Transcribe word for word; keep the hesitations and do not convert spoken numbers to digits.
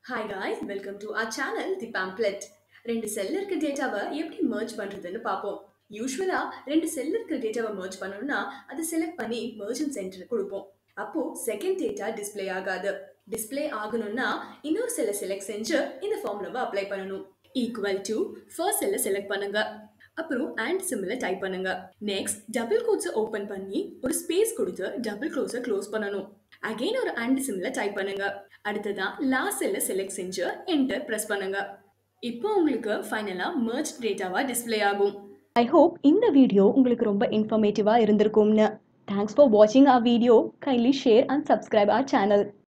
Hi guys, welcome to our channel The Pamphlet. ரெண்டு செல்ல இருக்க டேட்டாவை எப்படி merge பண்றதுன்னு பார்ப்போம். யூசுவலா ரெண்டு செல்ல இருக்க டேட்டாவை merge பண்ணணும்னா அதை செலக்ட் பண்ணி merchant center கொடுப்போம். அப்போ செகண்ட் டேட்டா டிஸ்ப்ளே ஆகாது. டிஸ்ப்ளே ஆகணும்னா இன்னொரு செல்லை செலக்ட் செஞ்சு இந்த ஃபார்முலாவை அப்ளை பண்ணணும். ஈக்குவல் டு ஃபர்ஸ்ட் செல்லை செலக்ட் பண்ணுங்க. அப்புறம் and சிம்பிளை டைப் பண்ணுங்க. நெக்ஸ்ட் டபுள் கோட்ஸை ஓபன் பண்ணி ஒரு ஸ்பேஸ் கொடுத்து டபுள் க்ளோஸை க்ளோஸ் பண்ணணும். அகைன் ஒரு and சிம்பிளை டைப் பண்ணுங்க. அடுத்ததான் லாஸ்ட் செல்லை செலக்ட் செஞ்சு என்டர் பிரஸ் பண்ணுங்க. இப்போ உங்களுக்கு ஃபைனலா merged டேட்டாவா டிஸ்ப்ளே ஆகும். I hope இந்த வீடியோ உங்களுக்கு ரொம்ப இன்ஃபர்மேட்டிவா இருந்திருக்கும்னு. Thanks for watching our video. Kindly share and subscribe our channel.